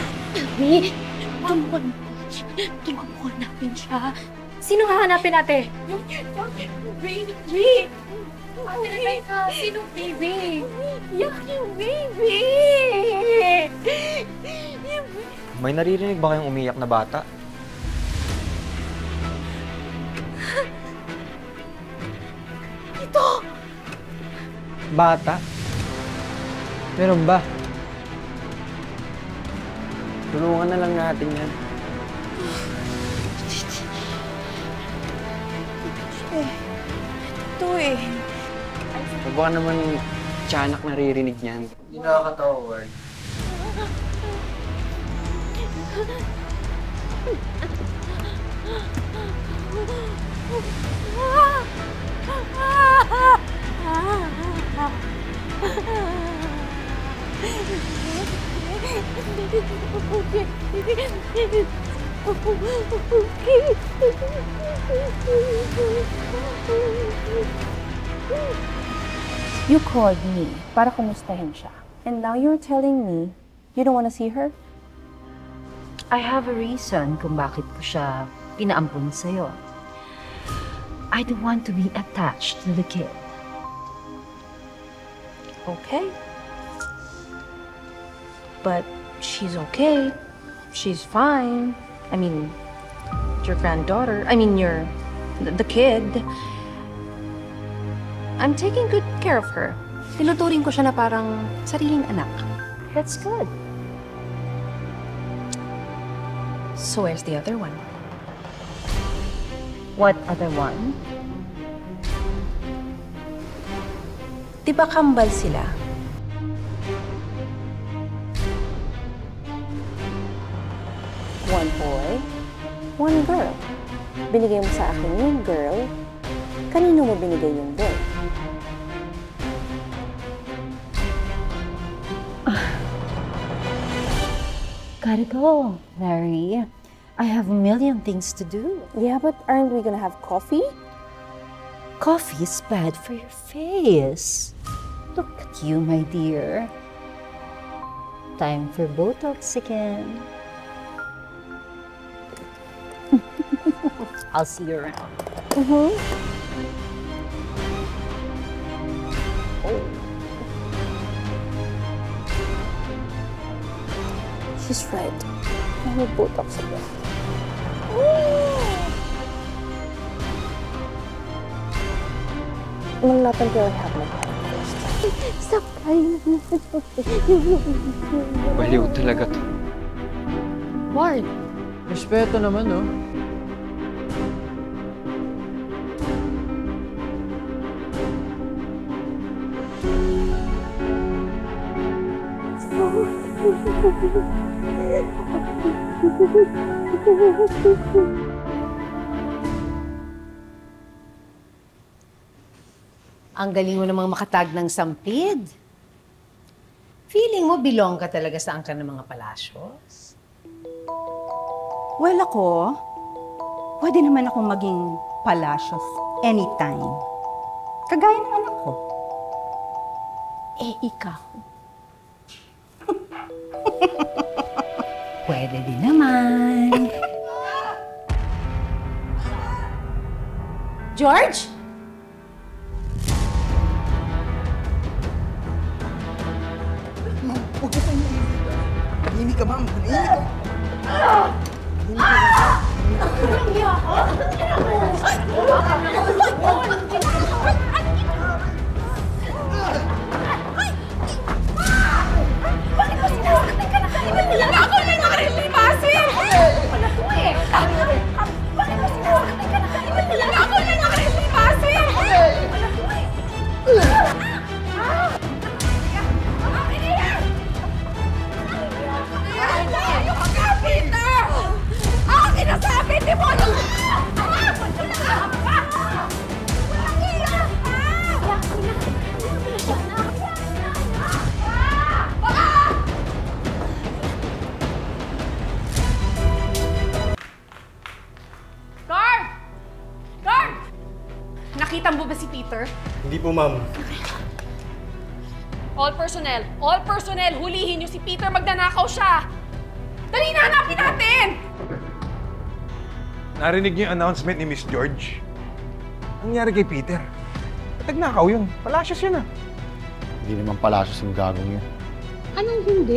Ray, tulungan mo hanapin siya. Sino hahanapin ate? Ray! Sino baby? Yung baby! May naririnig ba kayong umiyak na bata? Ito! Bata? Meron ba? Tulungan na lang natin yan. Ito eh. Baka naman tiyanak naririnig niyan. Hindi nakakatawa, Ward. You called me para kumustahin siya. And now you're telling me you don't want to see her? I have a reason kung bakit ko siya pinaampun sa'yo. I don't want to be attached to the kid. Okay. But she's okay. She's fine. I mean, your granddaughter. I mean, the kid. I'm taking good care of her. Tinuturing ko siya na parang sariling anak. That's good. So where's the other one? What other one? Di ba kambal sila? One boy, one girl. Binigay mo sa akin yung girl. Kanino mo binigay yung boy? Gotta go, Larry. I have a million things to do. Yeah, but aren't we gonna have coffee? Coffee is bad for your face. Look at you, my dear. Time for Botox again. I'll see you around. She's right. I need Botox again. Well, not until I have my coffee first. Stop crying. Baliw talaga to. Ward! Respeto naman, no? Ang galing mo namang makatag ng sampid. Feeling mo belong ka talaga sa angkan ng mga palasyos? Well, ako, pwede naman akong maging palasyos anytime. Kagaya ng anak ko. Eh, ikaw. Pwede din naman. George? Huwag ka tayo Tahimik ka, ma'am. Tahimik ka. Bakit mo sinasaktan ka na? Wala ako na nakarilimasin! Wala ko eh! Bakit mo sinasaktan ka na? Wala ako na nakarilimasin! Wala ko eh! Akin na yan! Ayaw ka, Peter! Akin na sabi! Di mo alam! Guard! Guard! Nakita mo ba si Peter? Hindi po, ma'am. All personnel, hulihin niyo si Peter, magnanakaw siya! Dali na, hanapin natin! Narinig niyo yung announcement ni Miss George? Ang nangyari kay Peter? Nagnakaw yun. Palasyos yun ah. Hindi naman palasyos yung gagong yun. Anong hindi?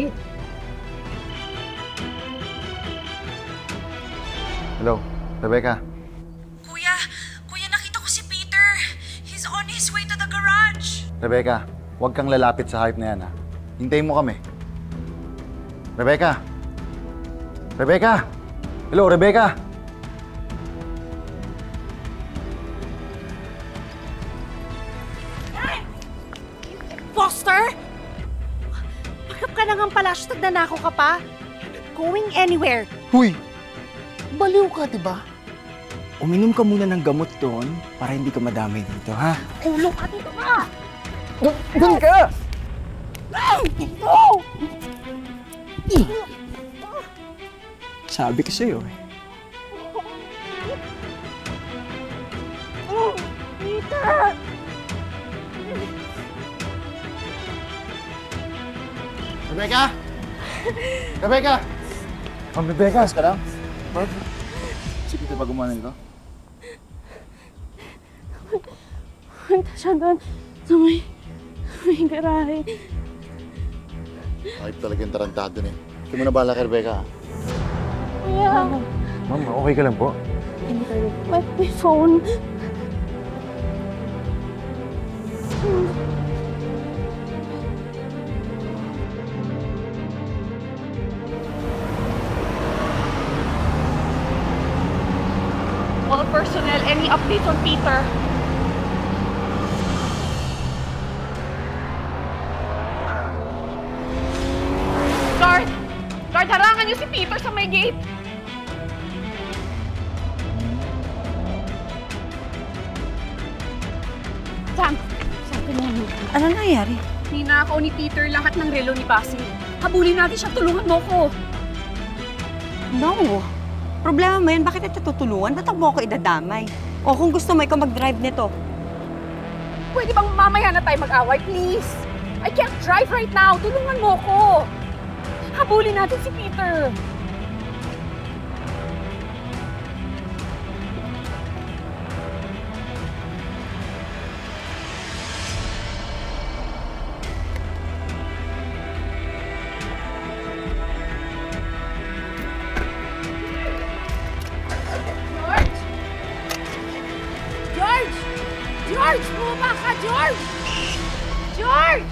Hello, Rebecca. Kuya, nakita ko si Peter. He's on his way to the garage. Rebecca, huwag kang lalapit sa hype na yan ha. Hintayin mo kami. Rebecca! Rebecca! Hello, Rebecca! Foster! Pakap ka na ng palasyo, nagnanakaw ka pa. Going anywhere. Huy! Baliw ka, di ba? Uminom ka muna ng gamot doon para hindi ka madamay dito, ha? Kulong ka dito ka! Doon ka! No! Sabi ko sa'yo eh. Peter! Rebecca! Rebecca! Ma'am Rebecca! Ka lang? Si Peter ba gumawa nito? Punta siya doon sa may garahe. Hype talaga yung tarantado na eh. Hindi mo na bahala kay Rebecca. Kuya, Ma'am, okay ka lang po? may phone. All personnel, any updates on Peter? Guard! Guard, harangan niyo si Peter sa may gate! Sam! Ano nangyari? Ninakaw ni Peter lahat ng relo ni Basil. Habulin natin siya, tulungan mo ko! No. Problema mo yan, bakit ito tutulungan? Ba't mo ako idadamay? O kung gusto mo, ikaw mag-drive nito. Pwede bang mamaya na tayo mag-away, please? I can't drive right now. Tulungan mo ko. Habulin natin si Peter. George! George! Bumaba ka, George! George!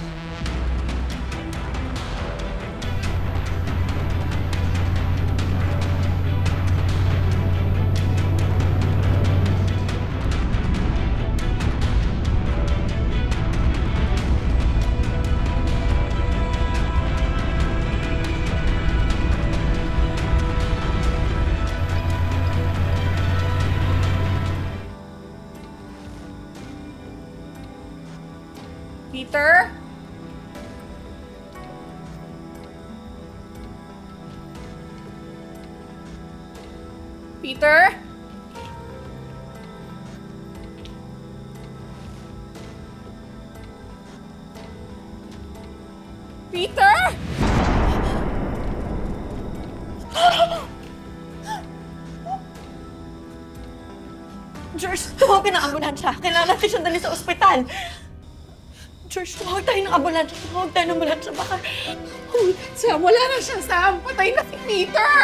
Peter? Peter? Peter? George, tumawag ka ng ambulansya. Kailangan natin siyang dali sa ospital. George, tumawag tayo ng ambulansya. Tumawag tayo ng ambulansya. Baka... Oh, Sam, wala na siya, Sam. Patay na si Peter!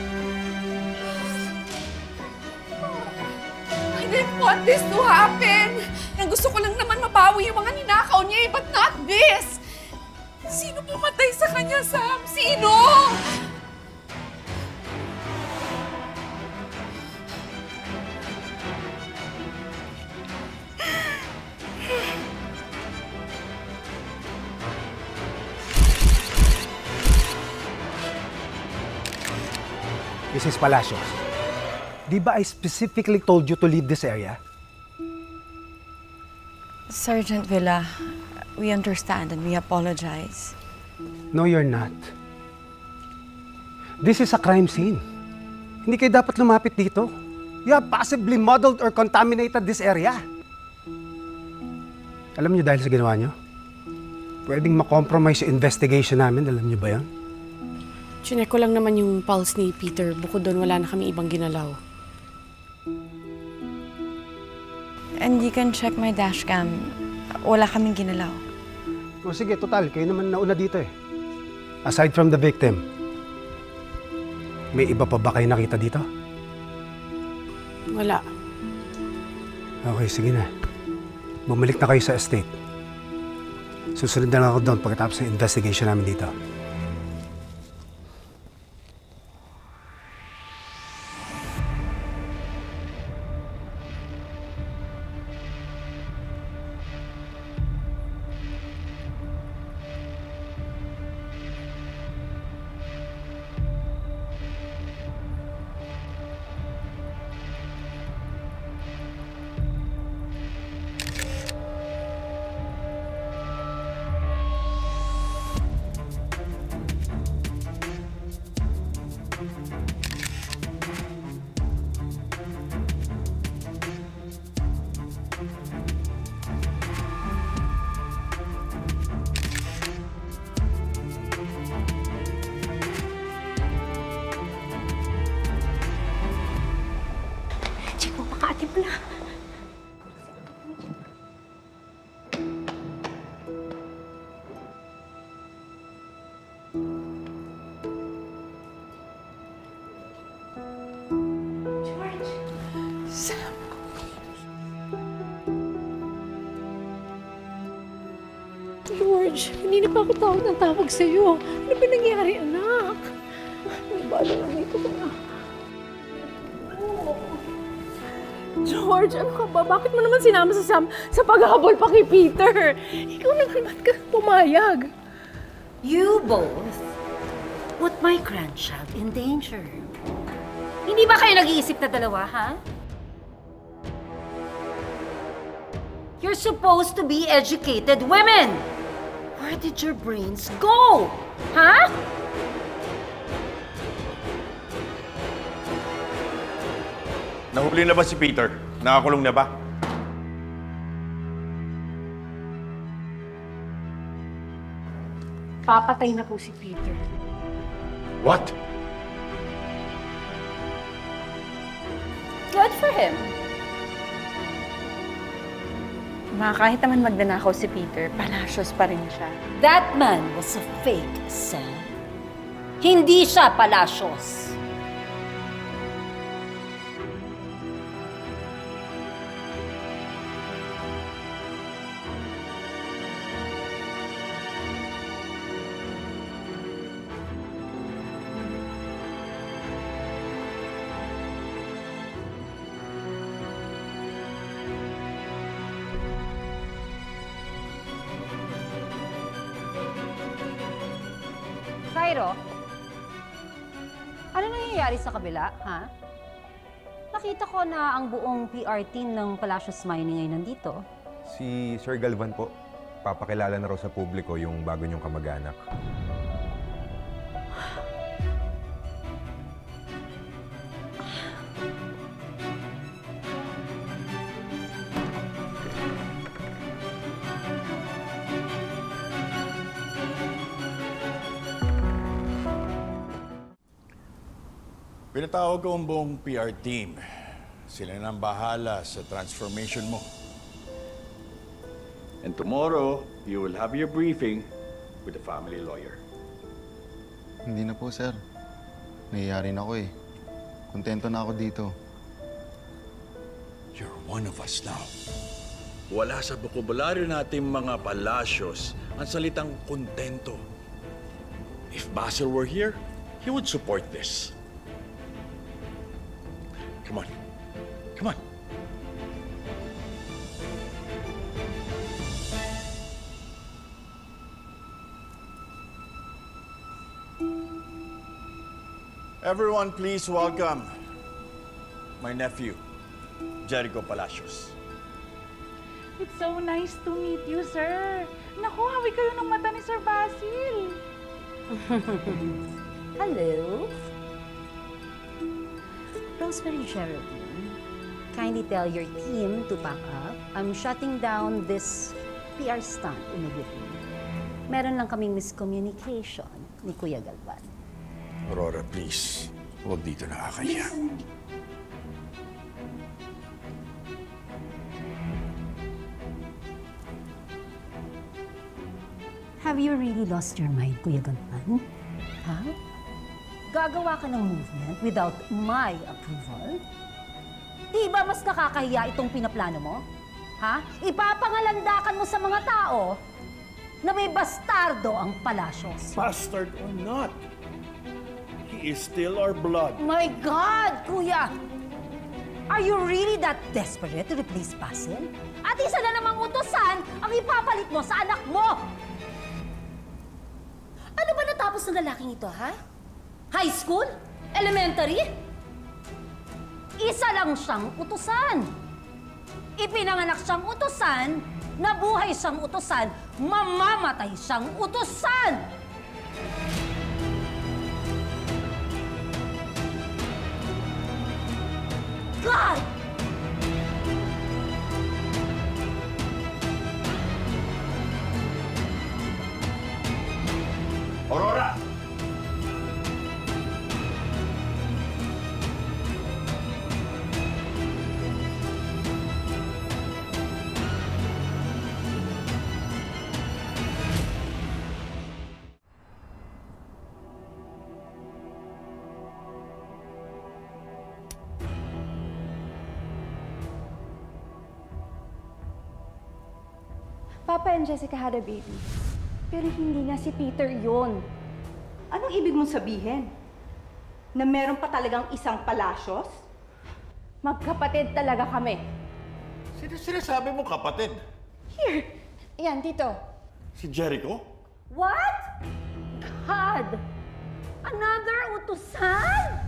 I didn't want this to happen. Ang gusto ko lang naman mabawi yung mga ninakaw niya, but not this. Sino pumatay sa kanya, Sam? Sino? Mrs. Palacios, di ba I specifically told you to leave this area? Sergeant Villa, we understand and we apologize. No, you're not. This is a crime scene. Hindi kayo dapat lumapit dito. You have possibly muddled or contaminated this area. Alam niyo dahil sa ginawa niyo? Pwedeng makompromise yung investigation namin. Alam niyo ba yan? Chinek ko lang naman yung pulse ni Peter. Bukod doon, wala na kami ibang ginalaw. And you can check my dashcam. Wala kaming ginalaw. O sige, total. Kayo naman nauna dito eh. Aside from the victim, may iba pa ba kayo nakita dito? Wala. Okay, sige na. Bumalik na kayo sa estate. Susunod na lang ako doon pagkatapos ng investigation namin dito. Pakaatin mo na. George! Sam! George, hindi na pa ako tawag ng tawag sa'yo. Ano ba nangyari, anak? May balo lang dito ka na. George, ano ka ba? Bakit mo naman sinama si Sam sa paghahabol pa kay Peter? Ikaw naman, ba't ka pumayag? You both put my grandchild in danger. Hindi ba kayo nag-iisip na dalawa, ha? You're supposed to be educated women! Where did your brains go? Ha? Nahuli na ba si Peter? Nakakulong na ba? Papatay na po si Peter. What? Good for him. Kahit naman magdanakaw si Peter, palasyos pa rin siya. That man was a fake, Sam. Hindi siya palasyos. Cairo, ano nangyayari sa kabila, ha? Nakita ko na ang buong PR team ng Palacios Mining ay nandito. Si Sir Galvan po, papakilala na raw sa publiko yung bago niyong kamag-anak. Pinatawag ko ang buong PR team. Sila na ang bahala sa transformation mo. And tomorrow, you will have your briefing with the family lawyer. Hindi na po, sir. Nangyayari na ako eh. Kontento na ako dito. You're one of us now. Wala sa bokabularyo nating mga Palacios ang salitang kontento. If Basil were here, he would support this. Come on. Come on. Everyone, please welcome my nephew, Jericho Palacios. It's so nice to meet you, sir. Naku, hawig kayo ng mata ni Sir Basil. Hello? Rosemary Geraldine, kindly tell your team to pack up. I'm shutting down this PR stunt immediately. Meron lang kaming miscommunication ni Kuya Galvan. Aurora, please. Huwag dito nakakaya. Have you really lost your mind, Kuya Ganpan? Ha? Gagawa ka ng movement without my approval? Di ba mas nakakahiya itong pinaplano mo? Ha? Ipapangalandakan mo sa mga tao na may bastardo ang Palacios. Bastard or not, he is still our blood. My God, Kuya! Are you really that desperate to replace Basil? At isa na namang utusan ang ipapalit mo sa anak mo! Ano ba natapos ng lalaking ito, ha? High school? Elementary? Isa lang siyang utusan. Ipinanganak siyang utusan, nabuhay siyang utusan, mamamatay siyang utusan! God! Aurora! Papa and Jessica had a baby. Pero hindi nga si Peter yun. Anong ibig mong sabihin? Na meron pa talagang isang Palacios? Magkapatid talaga kami. Sinasabi mo kapatid? Here. Yan, dito. Si Jericho? What? God! Another utusan?